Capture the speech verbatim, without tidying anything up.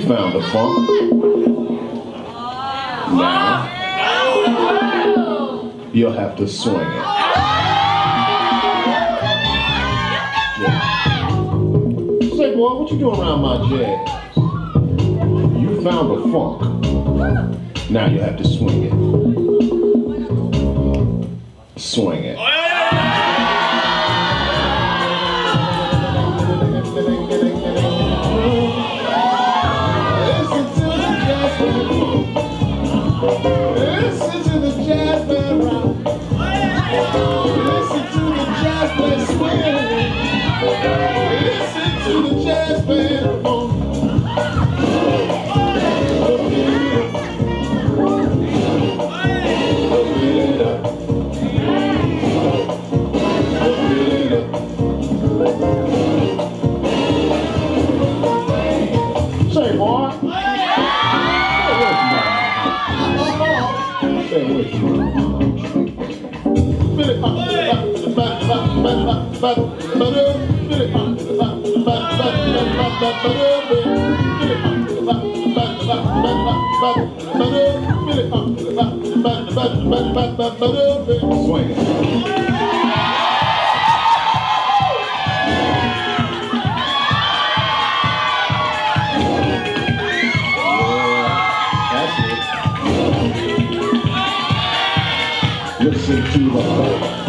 found the funk. Now, you'll have to swing it. Yeah. Say, boy, what you doing around my jazz? You found the funk. Now you have to swing it. Swing it. Listen to the jazz band rock. Listen to the jazz band swing. Listen to the jazz band funk. Say, boy. Say with you. Billy Pop, Billy Pop, Billy Pop, Billy Pop, swing it. Listen to the